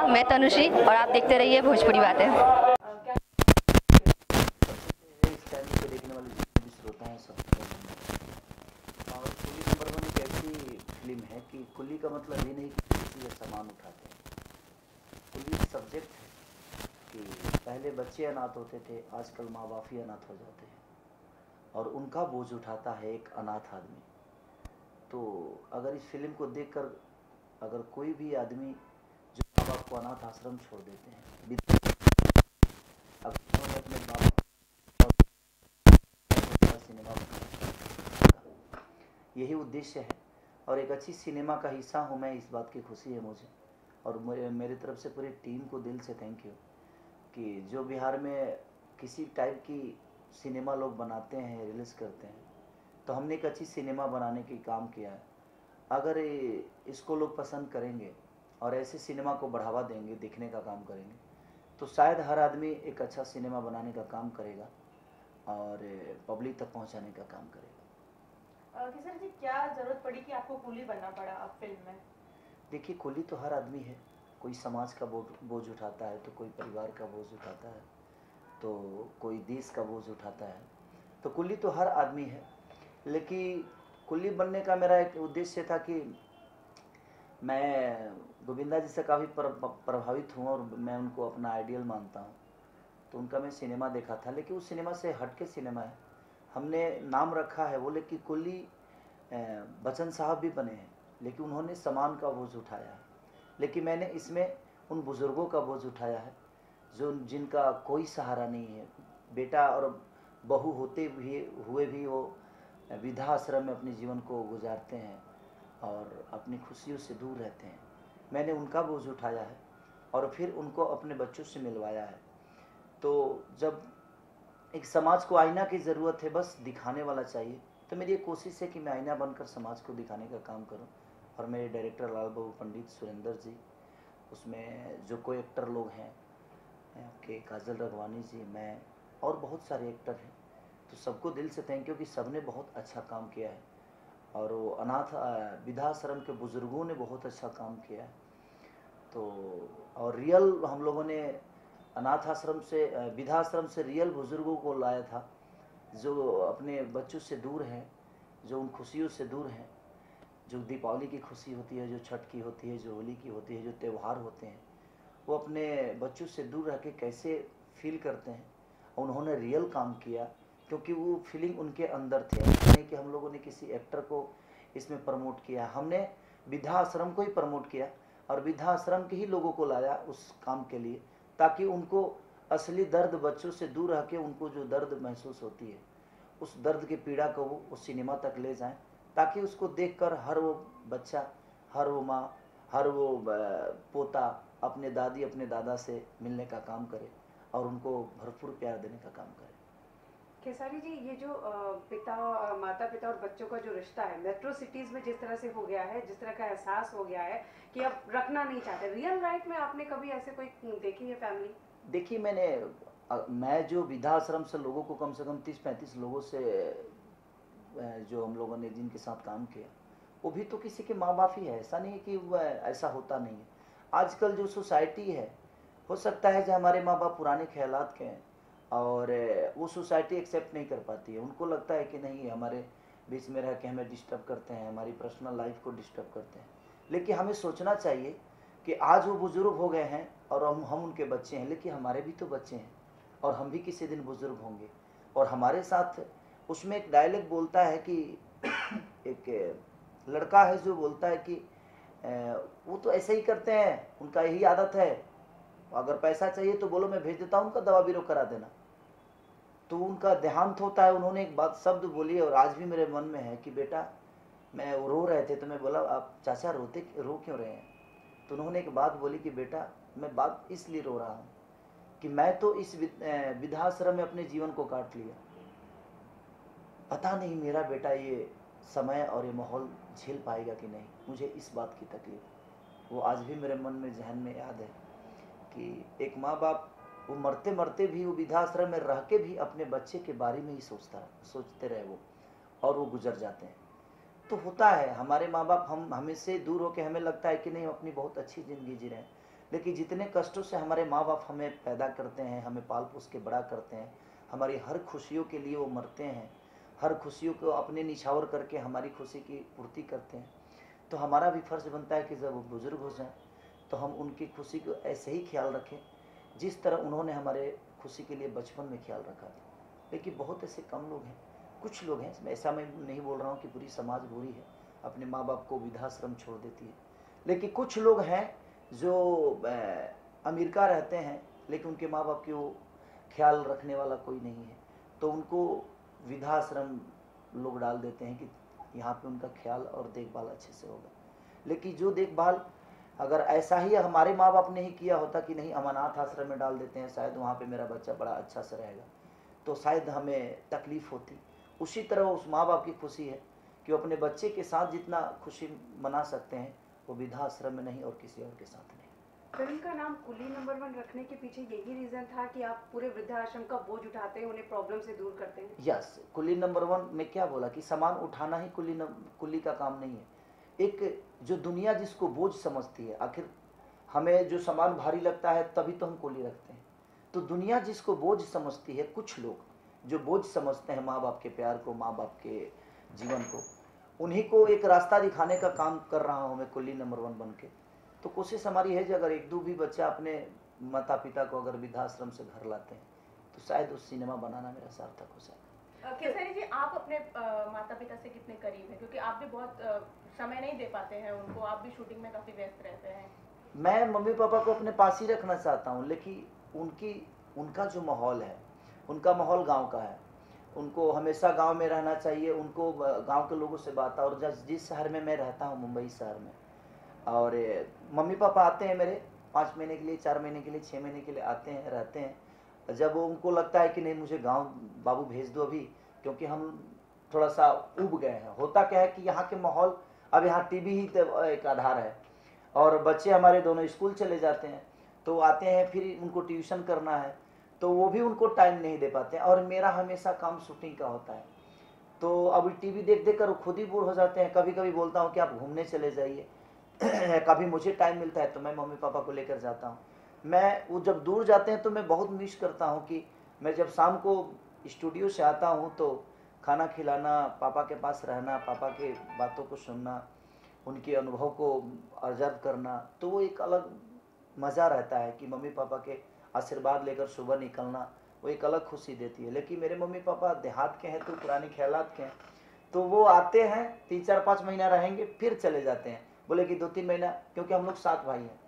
नमस्कार, मैं तनुश्री और आप देखते रहिए भोजपुरी बातें। इस टाइम पे देखने वाले जितने भी श्रोता हैं सबको और कुल्ली नंबर वन एक ऐसी फिल्म है कि कुल्ली का मतलब ये नहीं कि किसी का सामान उठाते हैं। कुल्ली एक सब्जेक्ट है कि पहले बच्चे अनाथ होते थे, आजकल माँ बाप ही अनाथ हो जाते हैं और उनका बोझ उठाता है एक अनाथ आदमी। तो अगर इस फिल्म को देखकर अगर कोई भी आदमी जो माँ बाप को अनाथ आश्रम छोड़ देते हैं, अगर उन्होंने अपने बाप सिनेमा यही उद्देश्य है और एक अच्छी सिनेमा का हिस्सा हूँ मैं, इस बात की खुशी है मुझे और मेरी तरफ से पूरी टीम को दिल से थैंक यू कि जो बिहार में किसी टाइप की सिनेमा लोग बनाते हैं, रिलीज़ करते हैं, तो हमने एक अच्छी सिनेमा बनाने की काम किया है। अगर इसको लोग पसंद करेंगे और ऐसे सिनेमा को बढ़ावा देंगे, देखने का काम करेंगे, तो शायद हर आदमी एक अच्छा सिनेमा बनाने का काम करेगा और पब्लिक तक पहुंचाने का काम करेगा। किशोर जी, क्या जरूरत पड़ी कि आपको कुली बनना पड़ा अब फिल्म में? देखिए, कुली तो हर आदमी है, कोई समाज का बोझ उठाता है, तो कोई परिवार का बोझ उठाता है, तो कोई देश का बोझ उठाता है, तो कुली तो हर आदमी है। लेकिन कुली बनने का मेरा एक उद्देश्य था कि मैं गोविंदा जी से काफ़ी प्रभावित हूँ और मैं उनको अपना आइडियल मानता हूँ, तो उनका मैं सिनेमा देखा था, लेकिन उस सिनेमा से हट के सिनेमा है। हमने नाम रखा है वो, लेकिन कुली बच्चन साहब भी बने हैं, लेकिन उन्होंने सामान का बोझ उठाया है, लेकिन मैंने इसमें उन बुज़ुर्गों का बोझ उठाया है जो जिनका कोई सहारा नहीं है। बेटा और बहू होते हुए भी वो वृद्धाश्रम में अपने जीवन को गुजारते हैं और अपनी खुशियों से दूर रहते हैं। मैंने उनका बोझ उठाया है और फिर उनको अपने बच्चों से मिलवाया है। तो जब एक समाज को आईना की ज़रूरत है, बस दिखाने वाला चाहिए, तो मेरी एक कोशिश है कि मैं आईना बनकर समाज को दिखाने का काम करूं। और मेरे डायरेक्टर लाल बाबू पंडित, सुरेंद्र जी, उसमें जो कोई एक्टर लोग हैं आपके काजल रघवानी जी, मैं और बहुत सारे एक्टर हैं, तो सबको दिल से थैंक यू कि सबने बहुत अच्छा काम किया है और वो अनाथ वृद्धाश्रम के बुज़ुर्गों ने बहुत अच्छा काम किया है। तो और रियल हम लोगों ने अनाथ आश्रम से वृद्धाश्रम से रियल बुज़ुर्गों को लाया था जो अपने बच्चों से दूर हैं, जो उन खुशियों से दूर हैं, जो दीपावली की खुशी होती है, जो छठ की होती है, जो होली की होती है, जो त्यौहार होते हैं, वो अपने बच्चों से दूर रह के कैसे फील करते हैं। उन्होंने रियल काम किया क्योंकि वो फीलिंग उनके अंदर थे। ऐसा नहीं कि हम लोगों ने किसी एक्टर को इसमें प्रमोट किया, हमने वृद्धाश्रम को ही प्रमोट किया और वृद्धाश्रम के ही लोगों को लाया उस काम के लिए, ताकि उनको असली दर्द, बच्चों से दूर रह के उनको जो दर्द महसूस होती है, उस दर्द की पीड़ा को वो उस सिनेमा तक ले जाएं, ताकि उसको देखकर हर वो बच्चा, हर वो माँ, हर वो पोता अपने दादी, अपने दादा से मिलने का काम करे और उनको भरपूर प्यार देने का काम करे। खेसारी जी, ये जो माता पिता और बच्चों का जो रिश्ता है मेट्रो सिटीज में जिस तरह से हो गया है, जिस तरह का एहसास हो गया है कि अब रखना नहीं चाहते, रियल लाइफ में आपने कभी ऐसे कोई देखी है फैमिली? देखिए, मैं जो वृद्धाश्रम से लोगों को कम से कम 30-35 लोगों से जो हम लोगों ने जिनके साथ काम किया, वो भी तो किसी के माँ बाप ही है। ऐसा नहीं है कि वह ऐसा होता नहीं है। आजकल जो सोसाइटी है, हो सकता है जो हमारे माँ बाप पुराने ख्यालात के हैं और वो सोसाइटी एक्सेप्ट नहीं कर पाती है। उनको लगता है कि नहीं, हमारे बीच में रह के हमें डिस्टर्ब करते हैं, हमारी पर्सनल लाइफ को डिस्टर्ब करते हैं। लेकिन हमें सोचना चाहिए कि आज वो बुज़ुर्ग हो गए हैं और हम उनके बच्चे हैं, लेकिन हमारे भी तो बच्चे हैं और हम भी किसी दिन बुज़ुर्ग होंगे। और हमारे साथ उसमें एक डायलॉग बोलता है कि एक लड़का है जो बोलता है कि वो तो ऐसे ही करते हैं, उनका यही आदत है, अगर पैसा चाहिए तो बोलो, मैं भेज देता हूँ, उनका दवा बीरो करा देना। तो उनका देहांत होता है। उन्होंने एक बात शब्द बोली और आज भी मेरे मन में है कि बेटा, मैं वो रो रहे थे तो मैं बोला, आप चाचा रो क्यों रहे हैं? तो उन्होंने एक बात बोली कि बेटा, मैं बात इसलिए रो रहा हूँ कि मैं तो इस वृद्धाश्रम में अपने जीवन को काट लिया, पता नहीं मेरा बेटा ये समय और ये माहौल झेल पाएगा कि नहीं। मुझे इस बात की तकलीफ, वो आज भी मेरे मन में, जहन में याद है कि एक माँ बाप वो मरते मरते भी, वो वृद्धाश्रम में रह के भी अपने बच्चे के बारे में ही सोचते रहे वो, और वो गुजर जाते हैं। तो होता है, हमारे माँ बाप हम हमें से दूर होकर हमें लगता है कि नहीं, हम अपनी बहुत अच्छी ज़िंदगी जी रहे हैं, लेकिन जितने कष्टों से हमारे माँ बाप हमें पैदा करते हैं, हमें पाल पोस के बड़ा करते हैं, हमारी हर खुशियों के लिए वो मरते हैं, हर खुशियों को अपने निछावर करके हमारी खुशी की पूर्ति करते हैं, तो हमारा भी फर्ज बनता है कि जब वो बुज़ुर्ग हो जाएं तो हम उनकी खुशी को ऐसे ही ख्याल रखें जिस तरह उन्होंने हमारे खुशी के लिए बचपन में ख्याल रखा था। लेकिन बहुत ऐसे कम लोग हैं, कुछ लोग हैं, ऐसा मैं नहीं बोल रहा हूँ कि पूरी समाज बुरी है, अपने माँ बाप को वृद्धाश्रम छोड़ देती है, लेकिन कुछ लोग हैं जो अमेरिका रहते हैं लेकिन उनके माँ बाप की वो ख्याल रखने वाला कोई नहीं है, तो उनको वृद्धाश्रम लोग डाल देते हैं कि यहाँ पे उनका ख्याल और देखभाल अच्छे से होगा। लेकिन जो देखभाल अगर ऐसा ही हमारे माँ बाप ने ही किया होता कि नहीं हम अनाथ आश्रम में डाल देते हैं, शायद वहाँ पे मेरा बच्चा बड़ा अच्छा से रहेगा, तो शायद हमें तकलीफ़ होती। उसी तरह उस माँ बाप की खुशी है कि वो अपने बच्चे के साथ जितना खुशी मना सकते हैं वो वृद्धाश्रम में नहीं और किसी और के साथ नहीं। फिल्म का नाम कुली नंबर 1 रखने के पीछे यही रीजन था कि आप पूरे वृद्धाश्रम का बोझ उठाते हैं, उन्हें प्रॉब्लम से दूर करते हैं? यस, कुली नंबर 1 में क्या बोला कि सामान उठाना ही कुली का काम नहीं है। एक जो दुनिया जिसको बोझ समझती है, आखिर हमें जो सामान भारी लगता है तभी तो हम कुली रखते हैं, तो दुनिया जिसको बोझ समझती है, कुछ लोग जो बोझ समझते हैं माँ बाप के प्यार को, माँ बाप के जीवन को, उन्हीं को एक रास्ता दिखाने का काम कर रहा हूँ मैं कुली नंबर 1 बन के। तो कोशिश हमारी है कि अगर एक दो भी बच्चा अपने माता पिता को अगर वृद्धाश्रम से घर लाते हैं तो शायद उस सिनेमा बनाना मेरा सार्थक हो जाएगा। केसरी जी, आप अपने माता पिता से कितने करीब हैं, क्योंकि आप भी बहुत समय नहीं दे पाते हैं उनको, आप भी शूटिंग में काफ़ी व्यस्त रहते हैं? मैं मम्मी पापा को अपने पास ही रखना चाहता हूँ, लेकिन उनका जो माहौल है, उनका माहौल गांव का है, उनको हमेशा गांव में रहना चाहिए, उनको गांव के लोगों से बात। और जिस शहर में मैं रहता हूँ, मुंबई शहर में, और मम्मी पापा आते हैं मेरे 5 महीने के लिए, 4 महीने के लिए, 6 महीने के लिए आते हैं, रहते हैं। जब उनको लगता है कि नहीं मुझे गांव बाबू भेज दो अभी, क्योंकि हम थोड़ा सा उब गए हैं। होता क्या है कि यहाँ के माहौल, अब यहाँ टीवी ही एक आधार है और बच्चे हमारे दोनों स्कूल चले जाते हैं, तो आते हैं फिर उनको ट्यूशन करना है, तो वो भी उनको टाइम नहीं दे पाते हैं। और मेरा हमेशा काम शूटिंग का होता है, तो अब टीवी देख देख कर वो खुद ही बोर हो जाते हैं। कभी कभी बोलता हूँ कि आप घूमने चले जाइए कभी मुझे टाइम मिलता है तो मैं मम्मी पापा को लेकर जाता हूँ। मैं वो जब दूर जाते हैं तो मैं बहुत मिस करता हूँ कि मैं जब शाम को स्टूडियो से आता हूँ तो खाना खिलाना, पापा के पास रहना, पापा के बातों को सुनना, उनके अनुभव को ऑब्जर्व करना, तो वो एक अलग मज़ा रहता है कि मम्मी पापा के आशीर्वाद लेकर सुबह निकलना, वो एक अलग खुशी देती है। लेकिन मेरे मम्मी पापा देहात के हैं तो पुराने ख्यालात के हैं, तो वो आते हैं 3-4-5 महीना रहेंगे फिर चले जाते हैं, बोले कि 2-3 महीना, क्योंकि हम लोग 7 भाई हैं,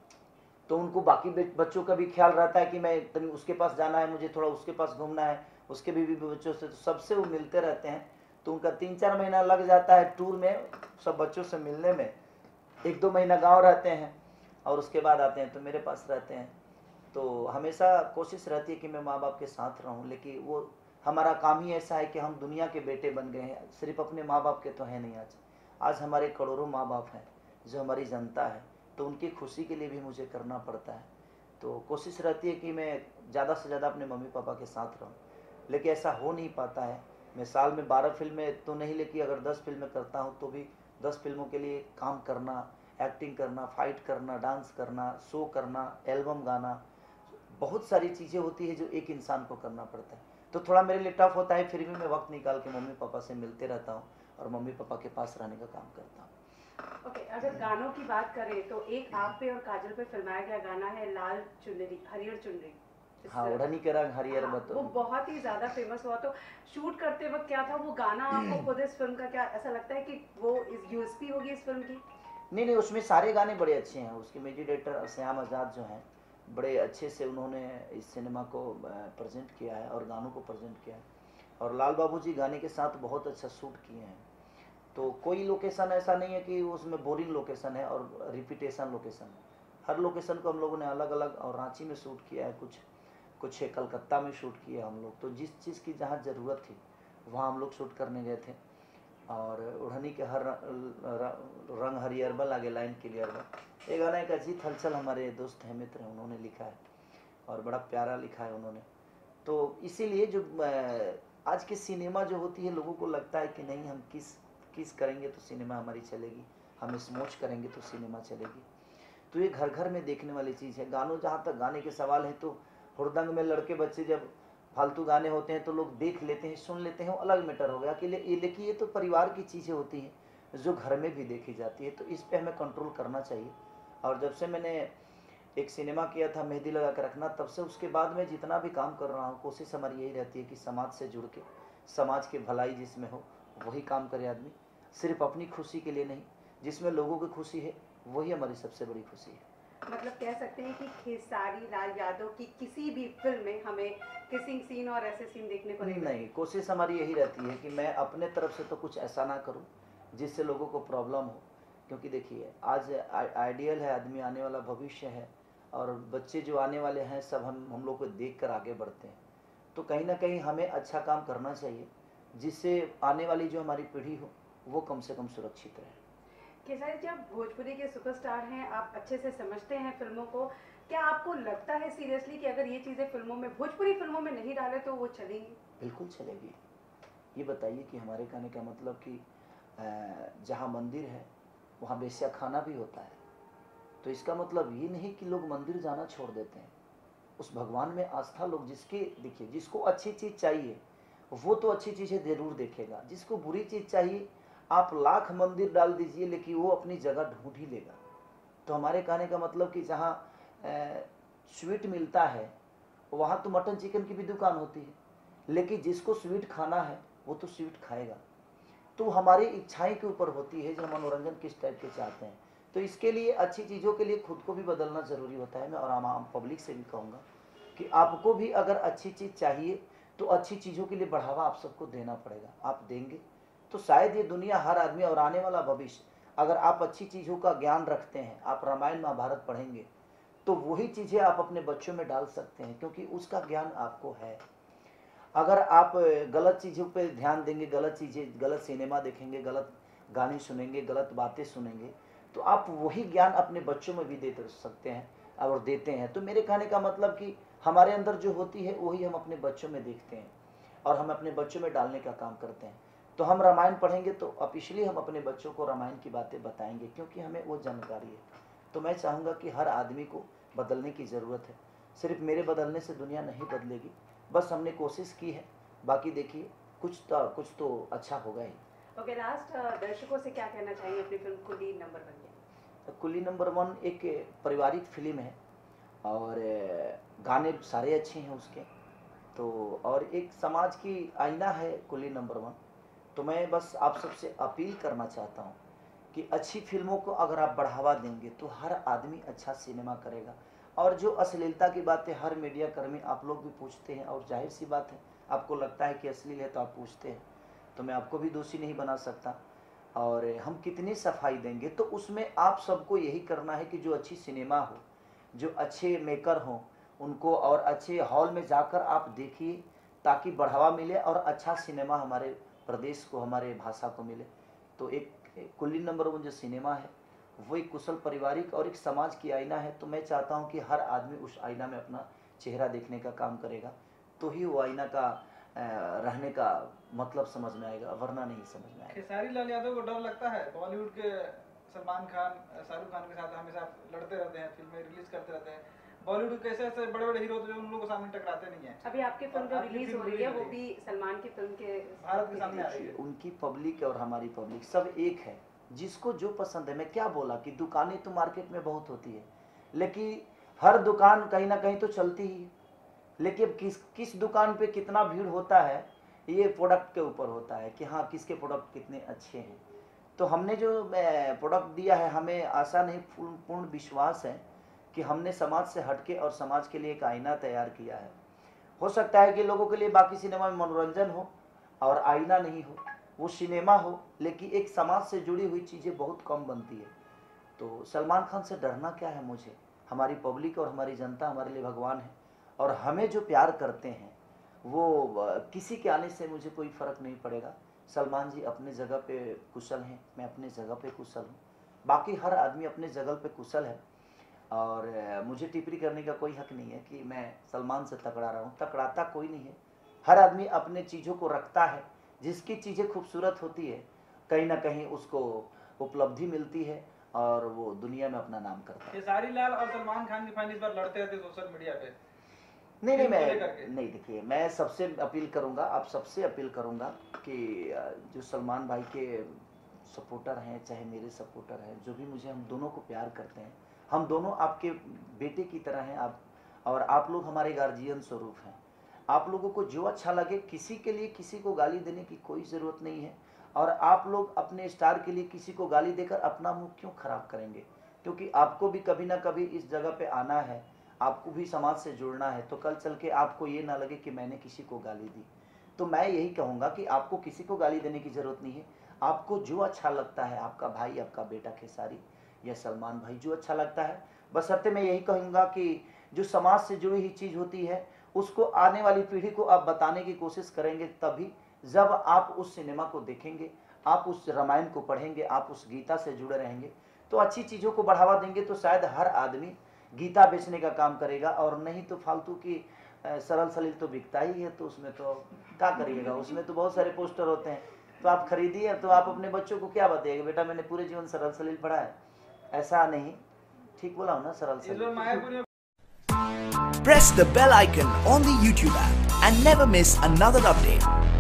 तो उनको बाकी बच्चों का भी ख्याल रहता है कि मैं उसके पास जाना है, मुझे थोड़ा उसके पास घूमना है, उसके भी बच्चों से, तो सबसे वो मिलते रहते हैं। तो उनका 3-4 महीना लग जाता है टूर में, सब बच्चों से मिलने में। 1-2 महीना गाँव रहते हैं और उसके बाद आते हैं तो मेरे पास रहते हैं। तो हमेशा कोशिश रहती है कि मैं माँ बाप के साथ रहूं, लेकिन वो हमारा काम ही ऐसा है कि हम दुनिया के बेटे बन गए हैं, सिर्फ अपने माँ बाप के तो हैं नहीं। आज हमारे करोड़ों माँ बाप हैं जो हमारी जनता है, तो उनकी खुशी के लिए भी मुझे करना पड़ता है। तो कोशिश रहती है कि मैं ज़्यादा से ज़्यादा अपने मम्मी पापा के साथ रहूं, लेकिन ऐसा हो नहीं पाता है। मैं साल में 12 फिल्में तो नहीं, लेकिन अगर 10 फिल्में करता हूं तो भी 10 फिल्मों के लिए काम करना, एक्टिंग करना, फाइट करना, डांस करना, शो करना, एल्बम गाना, बहुत सारी चीज़ें होती है जो एक इंसान को करना पड़ता है। तो थोड़ा मेरे लिए टफ होता है, फिर भी मैं वक्त निकाल के मम्मी पापा से मिलते रहता हूँ और मम्मी पापा के पास रहने का काम करता हूँ। ओके, अगर गानों की बात करें तो एक आप पे और काजल पे फिल्माया गया गाना है लाल चुनरी, हरियर चुनरी। हाँ, ओढ़नी के रंग हरियर हाँ, बतो, वो बहुत ही ज्यादा फेमस हुआ। तो शूट करते वक्त क्या था वो गाना, आपको खुद इस फिल्म का क्या ऐसा लगता है कि वो इस यूएसपी होगी इस फिल्म की? नहीं, उसमें सारे गाने बड़े अच्छे हैं। उसके म्यूजिक डायरेक्टर श्याम आज़ाद जो हैं, बड़े अच्छे से उन्होंने इस सिनेमा को प्रेजेंट किया है और गानों को प्रेजेंट किया है। और लाल बाबू जी गाने के साथ बहुत अच्छा शूट किए हैं। तो कोई लोकेशन ऐसा नहीं है कि उसमें बोरिंग लोकेशन है और रिपीटेशन लोकेशन है। हर लोकेशन को हम लोगों ने अलग अलग, और रांची में शूट किया है, कुछ कलकत्ता में शूट किया हम लोग। तो जिस चीज़ की जहाँ ज़रूरत थी वहाँ हम लोग शूट करने गए थे। और ओढ़नी के हर रंग हरियर बल आगे लाइन क्लियर बल, ये गाना एक अजीत हलचल हमारे दोस्त हैं, मित्र हैं, उन्होंने लिखा है और बड़ा प्यारा लिखा है उन्होंने। तो इसीलिए जो आज की सिनेमा जो होती है, लोगों को लगता है कि नहीं हम किस करेंगे तो सिनेमा हमारी चलेगी, हम स्मोच करेंगे तो सिनेमा चलेगी। तो ये घर घर में देखने वाली चीज़ है। गानों, जहाँ तक गाने के सवाल है, तो हुड़दंग में लड़के बच्चे जब फालतू गाने होते हैं तो लोग देख लेते हैं, सुन लेते हैं, वो अलग मैटर हो गया कि लेकिन ये तो परिवार की चीज़ें होती हैं जो घर में भी देखी जाती है, तो इस पे हमें कंट्रोल करना चाहिए। और जब से मैंने एक सिनेमा किया था मेहंदी लगा के रखना, तब से उसके बाद मैं जितना भी काम कर रहा हूँ, कोशिश हमारी यही रहती है कि समाज से जुड़ के, समाज की भलाई जिसमें हो वही काम करे आदमी, सिर्फ अपनी खुशी के लिए नहीं, जिसमें लोगों की खुशी है वही हमारी सबसे बड़ी खुशी है। मतलब कह सकते हैं कि खेसारी लाल यादव की किसी भी फिल्म में हमें किसिंग सीन और ऐसे सीन देखने को नहीं नहीं, कोशिश हमारी यही रहती है कि मैं अपने तरफ से तो कुछ ऐसा ना करूं जिससे लोगों को प्रॉब्लम हो, क्योंकि देखिए आज आइडियल है, आदमी आने वाला भविष्य है, और बच्चे जो आने वाले हैं सब हम लोग को देख कर आगे बढ़ते हैं, तो कहीं ना कहीं हमें अच्छा काम करना चाहिए जिससे आने वाली जो हमारी पीढ़ी हो वो कम से कम सुरक्षित रहे। खेसारी जी, आप भोजपुरी के सुपरस्टार हैं, आप अच्छे से समझते हैं फिल्मों को, क्या आपको लगता है सीरियसली कि अगर ये चीज़ें फिल्मों में, भोजपुरी फिल्मों में नहीं डाले तो वो चलेंगी? बिल्कुल चलेगी। ये बताइए कि हमारे कहने का मतलब कि जहाँ मंदिर है वहाँ बेश्या खाना भी होता है, तो इसका मतलब ये नहीं कि लोग मंदिर जाना छोड़ देते हैं। उस भगवान में आस्था लोग, जिसके देखिए जिसको अच्छी चीज़ चाहिए वो तो अच्छी चीज़ें ज़रूर देखेगा, जिसको बुरी चीज़ चाहिए आप लाख मंदिर डाल दीजिए लेकिन वो अपनी जगह ढूंढ ही लेगा। तो हमारे कहने का मतलब कि जहाँ स्वीट मिलता है वहाँ तो मटन चिकन की भी दुकान होती है, लेकिन जिसको स्वीट खाना है वो तो स्वीट खाएगा। तो हमारी इच्छाएं के ऊपर होती है जो मनोरंजन किस टाइप के चाहते हैं। तो इसके लिए अच्छी चीज़ों के लिए खुद को भी बदलना ज़रूरी होता है। मैं और आम पब्लिक से भी कहूँगा कि आपको भी अगर अच्छी चीज़ चाहिए तो अच्छी चीज़ों के लिए बढ़ावा आप सबको देना पड़ेगा। आप देंगे तो शायद ये दुनिया, हर आदमी और आने वाला भविष्य, अगर आप अच्छी चीज़ों का ज्ञान रखते हैं, आप रामायण महाभारत पढ़ेंगे तो वही चीज़ें आप अपने बच्चों में डाल सकते हैं, क्योंकि उसका ज्ञान आपको है। अगर आप गलत चीज़ों पे ध्यान देंगे, गलत चीज़ें, गलत सिनेमा देखेंगे, गलत गाने सुनेंगे, गलत बातें सुनेंगे, तो आप वही ज्ञान अपने बच्चों में भी दे सकते हैं और देते हैं। तो मेरे कहने का मतलब कि हमारे अंदर जो होती है वही हम अपने बच्चों में देखते हैं और हम अपने बच्चों में डालने का काम करते हैं। तो हम रामायण पढ़ेंगे तो अब इसलिए हम अपने बच्चों को रामायण की बातें बताएंगे, क्योंकि हमें वो जानकारी है। तो मैं चाहूँगा कि हर आदमी को बदलने की ज़रूरत है। सिर्फ मेरे बदलने से दुनिया नहीं बदलेगी, बस हमने कोशिश की है, बाकी देखिए कुछ तो अच्छा होगा ही। ओके, लास्ट दर्शकों से क्या कहना चाहिए अपनी फिल्म कुली नंबर 1 के? कुली नंबर 1 एक पारिवारिक फिल्म है और गाने सारे अच्छे हैं उसके, तो और एक समाज की आईना है कुली नंबर 1। तो मैं बस आप सबसे अपील करना चाहता हूँ कि अच्छी फिल्मों को अगर आप बढ़ावा देंगे तो हर आदमी अच्छा सिनेमा करेगा। और जो अश्लीलता की बातें हर मीडिया कर्मी आप लोग भी पूछते हैं, और जाहिर सी बात है आपको लगता है कि अश्लील है तो आप पूछते हैं, तो मैं आपको भी दोषी नहीं बना सकता। और हम कितनी सफाई देंगे तो उसमें आप सबको यही करना है कि जो अच्छी सिनेमा हो, जो अच्छे मेकर हों उनको, और अच्छे हॉल में जाकर आप देखिए ताकि बढ़ावा मिले और अच्छा सिनेमा हमारे प्रदेश को, हमारे भाषा को मिले। तो एक कुली नंबर 1 जो सिनेमा है वो एक कुशल पारिवारिक और एक समाज की आईना है। तो मैं चाहता हूं कि हर आदमी उस आईना में अपना चेहरा देखने का काम करेगा, तो ही वो आईना का रहने का मतलब समझ में आएगा, वरना नहीं समझ में आएगा। खेसारी लाल यादव को डर लगता है? बॉलीवुड के सलमान खान, शाहरुख खान के साथ हमेशा लड़ते रहते हैं, फिल्में रिलीज करते रहते हैं। बॉलीवुड के ऐसे ऐसे बड़े बड़े हीरो जो उन लोगों के सामने टकराते नहीं है। अभी आपकी फिल्म जो रिलीज हो रही है वो भी सलमान की फिल्म के भारत के सामने आ रही है। उनकी पब्लिक और हमारी पब्लिक सब एक है, जिसको जो पसंद है। मैं क्या बोला कि दुकानें तो मार्केट में बहुत होती है, लेकिन हर दुकान कहीं ना कहीं तो चलती ही है, लेकिन किस दुकान पे कितना भीड़ होता है ये प्रोडक्ट के ऊपर होता है कि हाँ किसके प्रोडक्ट कितने अच्छे हैं। तो हमने जो प्रोडक्ट दिया है, हमें आशा नहीं पूर्ण विश्वास है कि हमने समाज से हटके और समाज के लिए एक आईना तैयार किया है। हो सकता है कि लोगों के लिए बाकी सिनेमा में मनोरंजन हो और आईना नहीं हो, वो सिनेमा हो, लेकिन एक समाज से जुड़ी हुई चीज़ें बहुत कम बनती है। तो सलमान खान से डरना क्या है मुझे, हमारी पब्लिक और हमारी जनता हमारे लिए भगवान है, और हमें जो प्यार करते हैं वो किसी के आने से मुझे कोई फ़र्क नहीं पड़ेगा। सलमान जी अपने जगह पे कुशल हैं, मैं अपने जगह पे कुशल हूँ, बाकी हर आदमी अपने जगह पे कुशल है, और मुझे टिप्पणी करने का कोई हक नहीं है कि मैं सलमान से तकड़ा रहा हूँ। तकड़ाता कोई नहीं है, हर आदमी अपने चीज़ों को रखता है, जिसकी चीज़ें खूबसूरत होती है कहीं ना कहीं उसको उपलब्धि मिलती है, और वो दुनिया में अपना नाम करता है। खेसारी लाल और सलमान खान की फैन इस बार लड़ते रहते सोशल मीडिया पे। नहीं फिल्म को लेकर के। नहीं देखिए, मैं सबसे अपील करूंगा, आप सबसे अपील करूंगा कि जो सलमान भाई के सपोर्टर हैं, चाहे मेरे सपोर्टर हैं, जो भी मुझे, हम दोनों को प्यार करते हैं, हम दोनों आपके बेटे की तरह हैं आप, और आप लोग हमारे गार्जियन स्वरूप हैं। आप लोगों को जो अच्छा लगे, किसी के लिए किसी को गाली देने की कोई ज़रूरत नहीं है, और आप लोग अपने स्टार के लिए किसी को गाली देकर अपना मुंह क्यों खराब करेंगे? क्योंकि आपको भी कभी ना कभी इस जगह पे आना है, आपको भी समाज से जुड़ना है, तो कल चल के आपको ये ना लगे कि मैंने किसी को गाली दी। तो मैं यही कहूँगा कि आपको किसी को गाली देने की ज़रूरत नहीं है। आपको जो अच्छा लगता है, आपका भाई, आपका बेटा खेसारी या सलमान भाई, जो अच्छा लगता है, बशर्ते मैं यही कहूँगा कि जो समाज से जुड़ी हुई चीज़ होती है उसको आने वाली पीढ़ी को आप बताने की कोशिश करेंगे, तभी जब आप उस सिनेमा को देखेंगे, आप उस रामायण को पढ़ेंगे, आप उस गीता से जुड़े रहेंगे, तो अच्छी चीज़ों को बढ़ावा देंगे, तो शायद हर आदमी गीता बेचने का काम करेगा, और नहीं तो फालतू की सरल सलील तो बिकता ही है, तो उसमें तो क्या करिएगा, उसमें तो बहुत सारे पोस्टर होते हैं, तो आप खरीदिए। तो आप अपने बच्चों को क्या बताइएगा, बेटा मैंने पूरे जीवन सरल सलील पढ़ा है, ऐसा नहीं। ठीक बोला हूँ ना, सरल सलील। Press the bell icon on the YouTube app and never miss another update.